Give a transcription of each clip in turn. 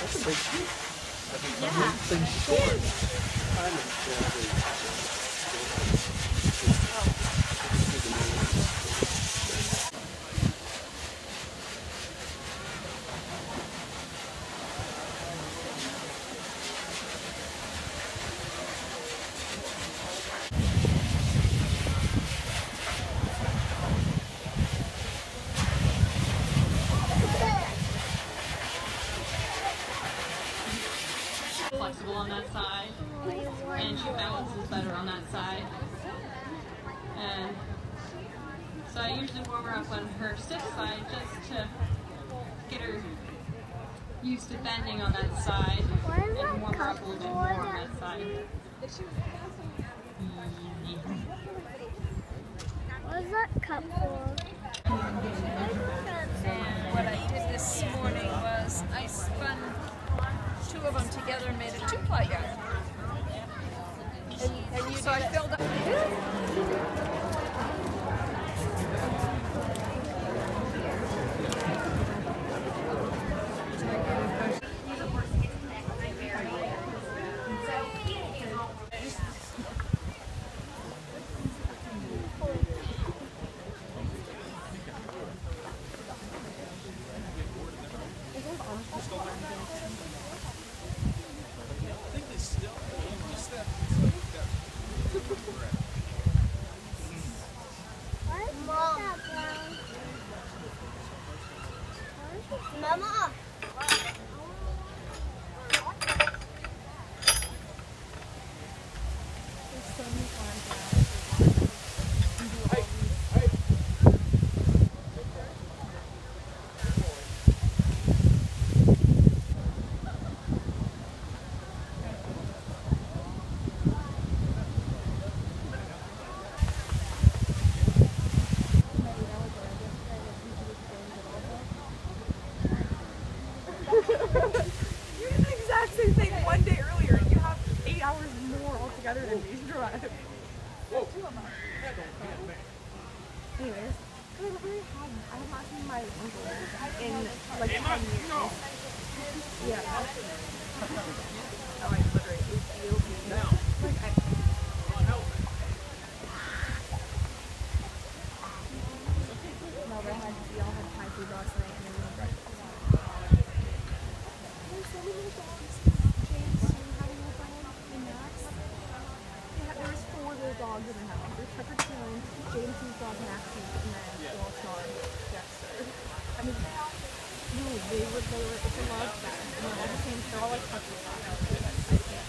That's a big piece. Yeah. Thing short. Flexible on that side, and she balances better on that side. And so I usually warm her up on her stiff side just to get her used to bending on that side and warm her up a little bit more on that side. What is that cup for? And what I did this morning was I spun two of them together and made a 2-ply yarn. And so I filled up. Mama. You did the exact same thing one day earlier. You have 8 hours more altogether than me to drive. Whoa. Anyways, I don't really have, I have not seen my uncle in like 10 years. Yeah. Oh, I literally feel now. Like I. No, they had, we all had Thai food last night and we were there's so many dogs. James, you having a dog in Max? Yeah, there was 4 little dogs in the house. There's Pepper Tune, James's dog Maxie, and then Walter, Dexter. I mean, no, they were, it's a love fest. And they're all the same, they're all like puppy dogs. I can't.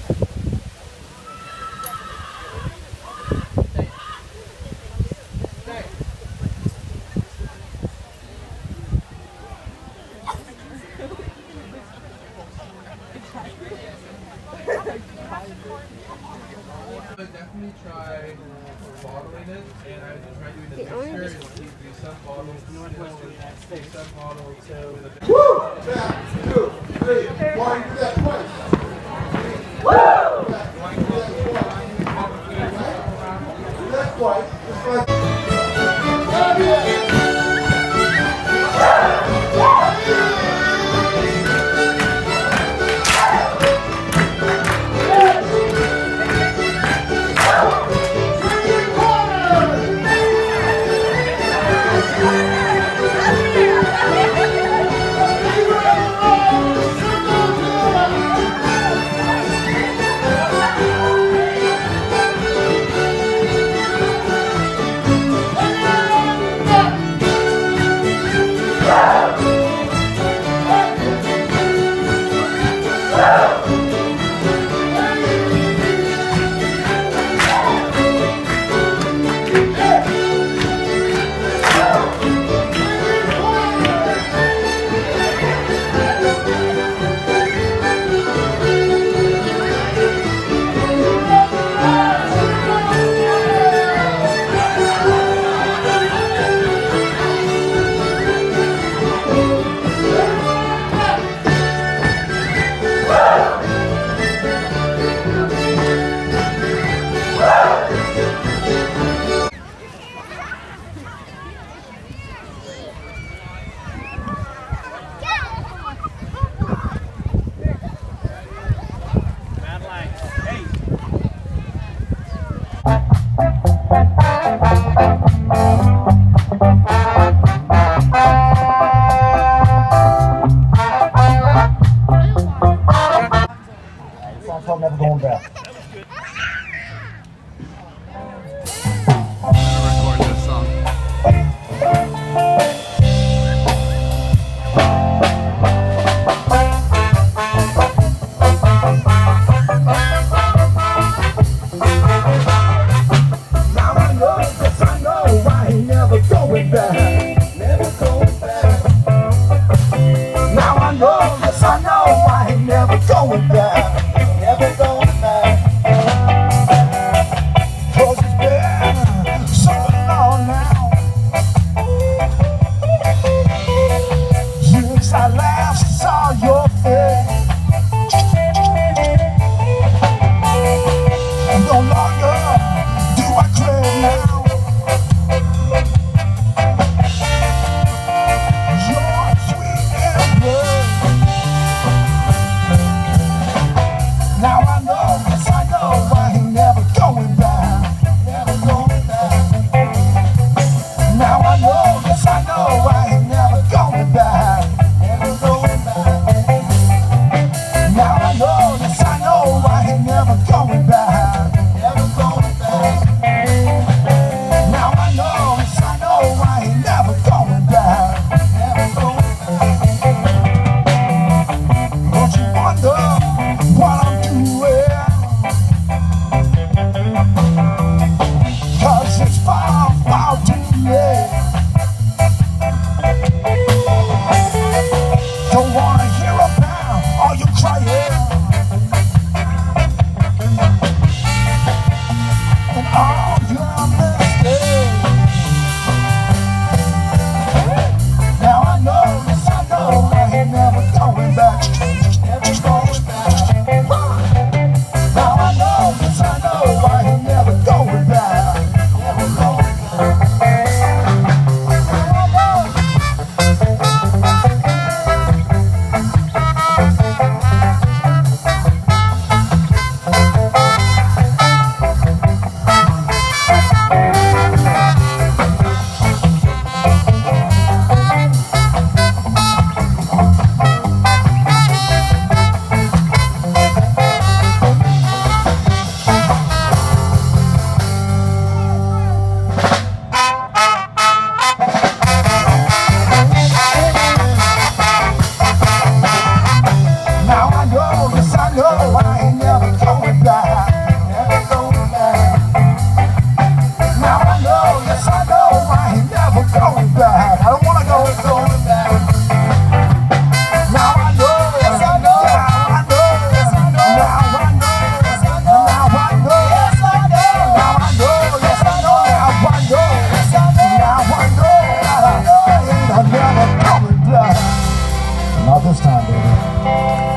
Definitely try bottling it, and I would try doing the mixture. Do some bottles, do some bottles with a bit. Woo! Back, 2, 3. Why you do that twice? Woo! Why you do that twice? Just like. yes I know I ain't never going back. Never going back. 'Cause it's been so long now since I last saw your face. No longer do I crave now your sweet embrace. Now I know, yes I know, I ain't never going back. Never going back. Now I know, yes I know, I ain't never going back. Never going back. Now I know, yes I know, I ain't never going back. Never going back. Now I know, yes I know, I ain't never going back. Never going back. Don't you wonder what I'm doing? 'Cause it's far, far too late. Don't wanna hear about all you crying and all your mistakes. Now I know, yes I know, I ain't never going back. Never going back. Now I know, yes I know, I ain't never going back. Never going back. Now I know. Now I know, yes I know, I ain't never going back. Never going back. Now I know, yes I know, I ain't never going back. I don't wanna go going back. Now I know, yes I know, now I know, yes I know, now I know, yes I know, now I know, yes I know, now I know, yes I know, now I know, yes I know, now I know, I ain't never going back. Not this time, baby.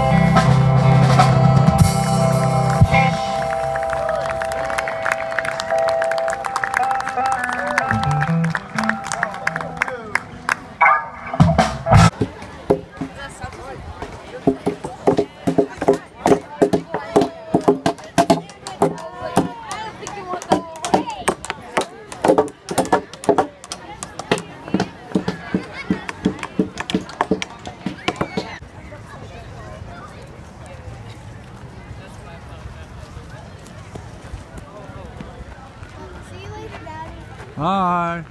See you later, Daddy. Hi.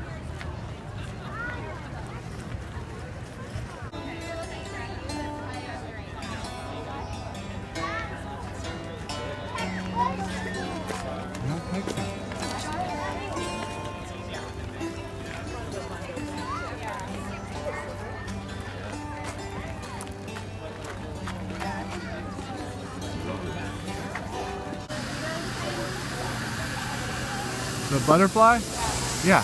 The butterfly? Yeah.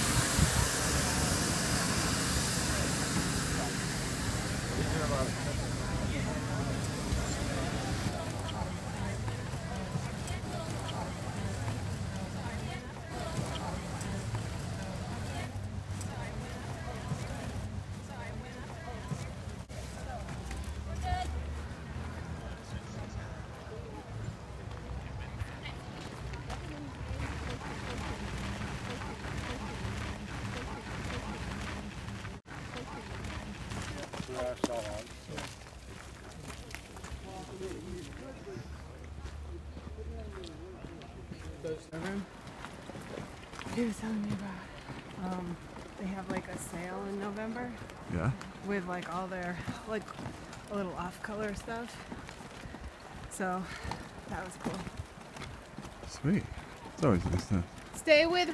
He was telling me about, they have like a sale in November. Yeah. With like all their, like a little off color stuff. So that was cool. Sweet. It's always nice to. Stay with.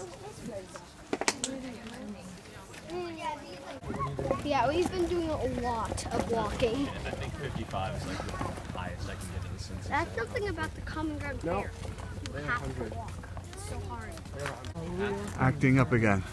Yeah, we've been doing a lot of walking. I think 55 is like the highest I can get in the sense. That's something about the common ground fair. You have to walk. It's so hard. Acting up again.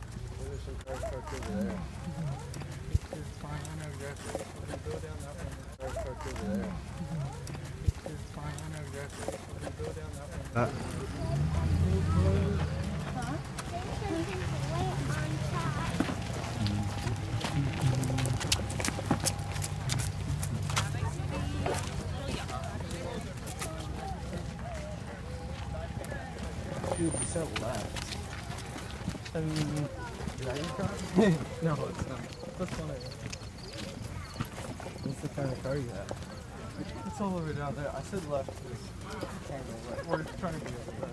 Left. Is that your car? No, it's not. What's on it? What's the kind of car you have? It's all over down there. I said left because we're trying to be over there.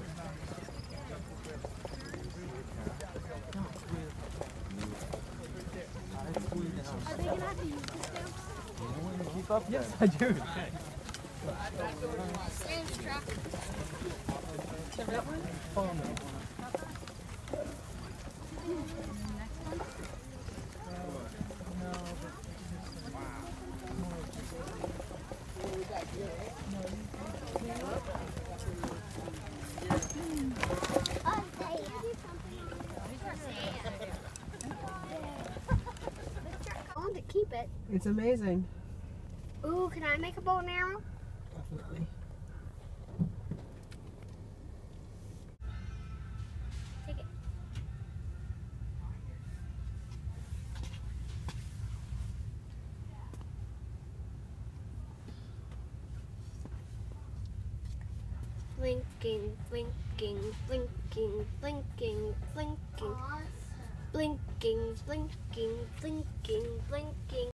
Are they gonna have to use this now? Keep up? Yes, I do. Sam's truck. That one? Oh, no. I want to keep it. It's amazing. Ooh, can I make a bow and arrow? Definitely. Take it. Blinking, blinking, blinking, blinking, blinking. Blinking, blinking, blinking, blinking.